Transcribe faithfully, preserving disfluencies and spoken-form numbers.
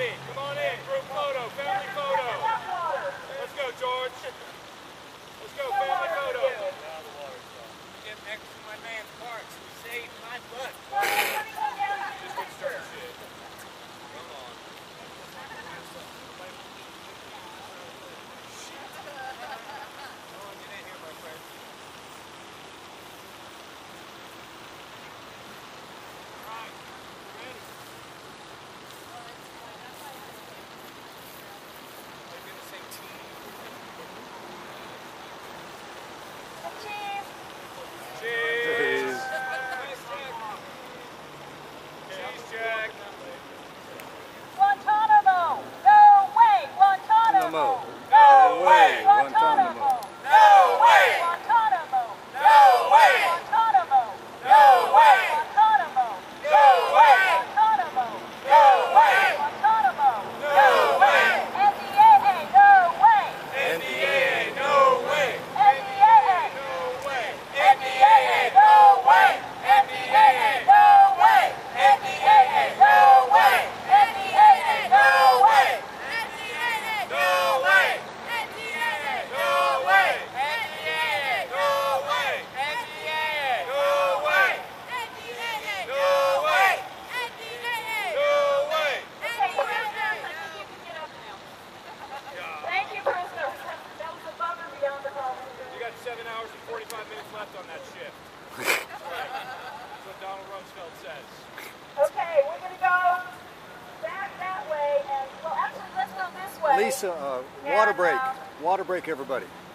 in. Come on in. Group photo. Family photo. Let's go, George. Let's go. Family photo. Get next to my man Parks. He saved my butt. Just get started, shit. Come on. Come on, get in here, my friend. Cheese. Cheese, Jack. Guantanamo. No way. Guantanamo. No way. Guantanamo. No way. Guantanamo. No way. Guantanamo. No way. Guantanamo. No way. Guantanamo. No way. Guantanamo. No way. N D A A. No way. N D A A, no way. N D A A. No way. N D A A. No way. N D A A. No way. N D A A. No way. N D A A. No way. N D A A, no way. N D A A. No way. N D A A. No way. N D A A. No way. N D A A. No way. N D A A. No way. Okay, we're done. I think you can get up now. Thank you, prisoners. That was above and beyond the call. You got seven hours and forty-five minutes left on that shift. That's what Donald Rumsfeld says. Okay, we're going to go back that way, and well, actually, let's go this way. Lisa, uh, water And, break. uh, Water break, everybody.